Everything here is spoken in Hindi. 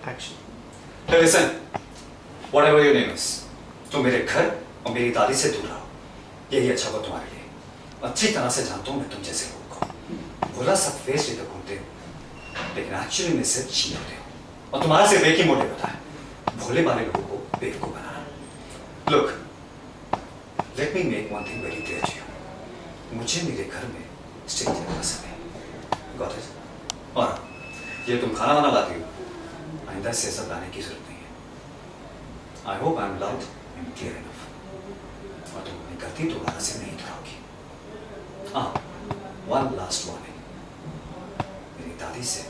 Action. Hey, listen. Whatever your name is, तुम मेरे घर और मेरी दादी से दूर रहो. यही अच्छा हो तुम्हारे लिए. अच्छी तरह से जानता हूँ मैं तुम जैसे लोगों को. भोला सब फेस लेकर घूमते हो, लेकिन एक्चुअली में सिर्फ चीन होते हो. और तुम्हारा सिर्फ एक ही मोटिव होता है, भोले वाले लोगों को बेवकूफ बनाना. Look, let me make one thing very clear to you. मुझे मेरे घर में स्ट्रिक्ट रहना पसंद है. Got it? और ये तुम खाना वाना लाती हो, आइंदा से सब लाने की जरूरत नहीं है. I hope I'm loud and clear enough. और तुम अपनी गलती दोबारा से नहीं दोहराओगी. हाँ, one last warning. मेरी दादी से